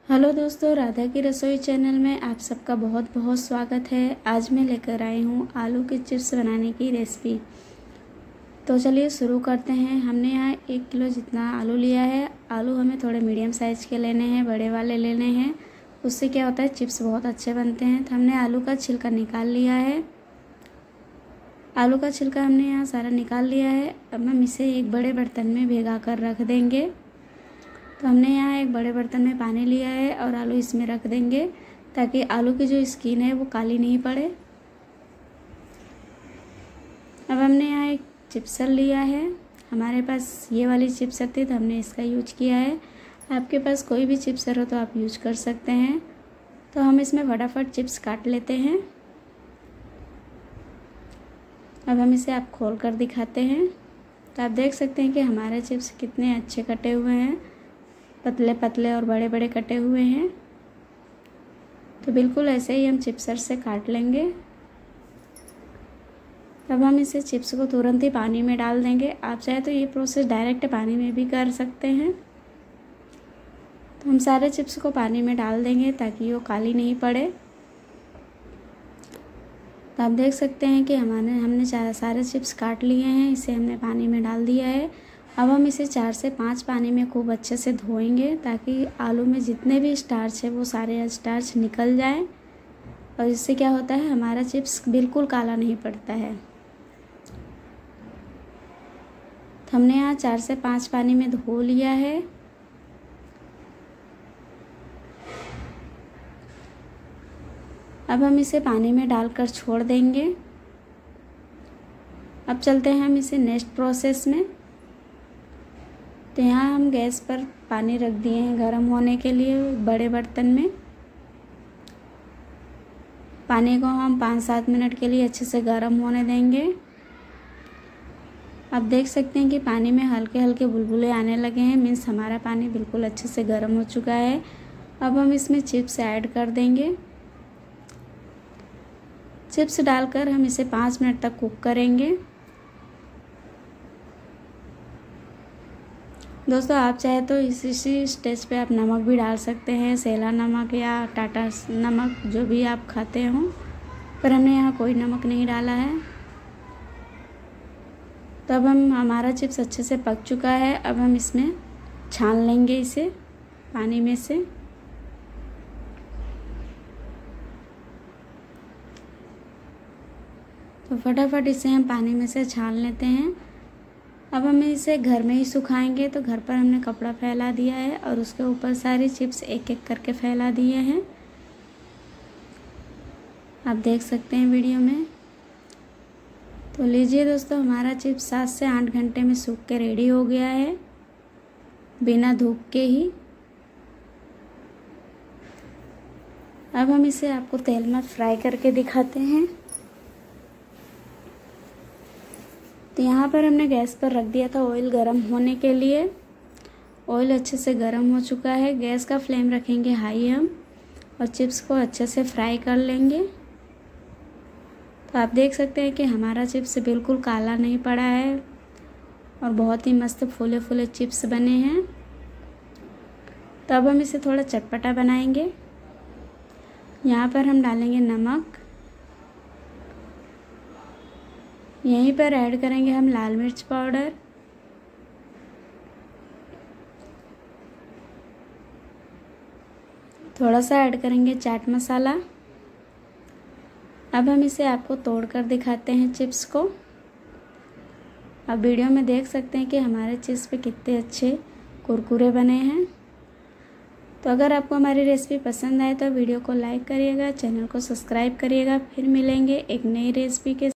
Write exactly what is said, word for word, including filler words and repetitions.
Hello दोस्तों, राधा की रसोई चैनल में आप सबका बहुत बहुत स्वागत है। आज मैं लेकर आई हूँ आलू के चिप्स बनाने की रेसिपी। तो चलिए शुरू करते हैं। हमने यहाँ एक किलो जितना आलू लिया है। आलू हमें थोड़े मीडियम साइज़ के लेने हैं, बड़े वाले लेने हैं। उससे क्या होता है, चिप्स बहुत अच्छे बनते हैं। तो हमने आलू का छिलका निकाल लिया है। आलू का छिलका हमने यहाँ सारा निकाल लिया है। अब हम इसे एक बड़े बर्तन में भिगा कर रख देंगे। तो हमने यहाँ एक बड़े बर्तन में पानी लिया है और आलू इसमें रख देंगे ताकि आलू की जो स्किन है वो काली नहीं पड़े। अब हमने यहाँ एक चिप्सर लिया है। हमारे पास ये वाली चिप्सर थी तो हमने इसका यूज किया है। आपके पास कोई भी चिप्सर हो तो आप यूज कर सकते हैं। तो हम इसमें फटाफट चिप्स काट लेते हैं। अब हम इसे आप खोल कर दिखाते हैं तो आप देख सकते हैं कि हमारे चिप्स कितने अच्छे कटे हुए हैं, पतले पतले और बड़े बड़े कटे हुए हैं। तो बिल्कुल ऐसे ही हम चिप्सर से काट लेंगे। तब हम इसे चिप्स को तुरंत ही पानी में डाल देंगे। आप चाहे तो ये प्रोसेस डायरेक्ट पानी में भी कर सकते हैं। तो हम सारे चिप्स को पानी में डाल देंगे ताकि वो काली नहीं पड़े। तो आप देख सकते हैं कि हमारे हमने सारे चिप्स काट लिए हैं। इसे हमने पानी में डाल दिया है। अब हम इसे चार से पाँच पानी में खूब अच्छे से धोएंगे ताकि आलू में जितने भी स्टार्च है वो सारे स्टार्च निकल जाए। और इससे क्या होता है, हमारा चिप्स बिल्कुल काला नहीं पड़ता है। तो हमने यहाँ चार से पाँच पानी में धो लिया है। अब हम इसे पानी में डालकर छोड़ देंगे। अब चलते हैं हम इसे नेक्स्ट प्रोसेस में। तो यहाँ हम गैस पर पानी रख दिए हैं गर्म होने के लिए बड़े बर्तन में। पानी को हम पाँच सात मिनट के लिए अच्छे से गर्म होने देंगे। आप देख सकते हैं कि पानी में हल्के हल्के बुलबुले आने लगे हैं, मीन्स हमारा पानी बिल्कुल अच्छे से गर्म हो चुका है। अब हम इसमें चिप्स ऐड कर देंगे। चिप्स डालकर हम इसे पाँच मिनट तक कुक करेंगे। दोस्तों, आप चाहे तो इसी स्टेज पे आप नमक भी डाल सकते हैं, सेला नमक या टाटा नमक, जो भी आप खाते हो, पर हमने यहाँ कोई नमक नहीं डाला है। तो अब हम हमारा चिप्स अच्छे से पक चुका है। अब हम इसमें छान लेंगे इसे पानी में से। तो फटाफट इसे हम पानी में से छान लेते हैं। अब हम इसे घर में ही सुखाएंगे। तो घर पर हमने कपड़ा फैला दिया है और उसके ऊपर सारी चिप्स एक एक करके फैला दिए हैं। आप देख सकते हैं वीडियो में। तो लीजिए दोस्तों, हमारा चिप्स सात से आठ घंटे में सूख के रेडी हो गया है, बिना धूप के ही। अब हम इसे आपको तेल में फ्राई करके दिखाते हैं। तो यहाँ पर हमने गैस पर रख दिया था ऑयल गरम होने के लिए। ऑयल अच्छे से गरम हो चुका है। गैस का फ्लेम रखेंगे हाई हम, और चिप्स को अच्छे से फ्राई कर लेंगे। तो आप देख सकते हैं कि हमारा चिप्स बिल्कुल काला नहीं पड़ा है और बहुत ही मस्त फूले फूले चिप्स बने हैं। तो अब हम इसे थोड़ा चटपटा बनाएंगे। यहाँ पर हम डालेंगे नमक। यहीं पर ऐड करेंगे हम लाल मिर्च पाउडर, थोड़ा सा ऐड करेंगे चाट मसाला। अब हम इसे आपको तोड़ कर दिखाते हैं चिप्स को। अब वीडियो में देख सकते हैं कि हमारे चिप्स पे कितने अच्छे कुरकुरे बने हैं। तो अगर आपको हमारी रेसिपी पसंद आए तो वीडियो को लाइक करिएगा, चैनल को सब्सक्राइब करिएगा। फिर मिलेंगे एक नई रेसिपी के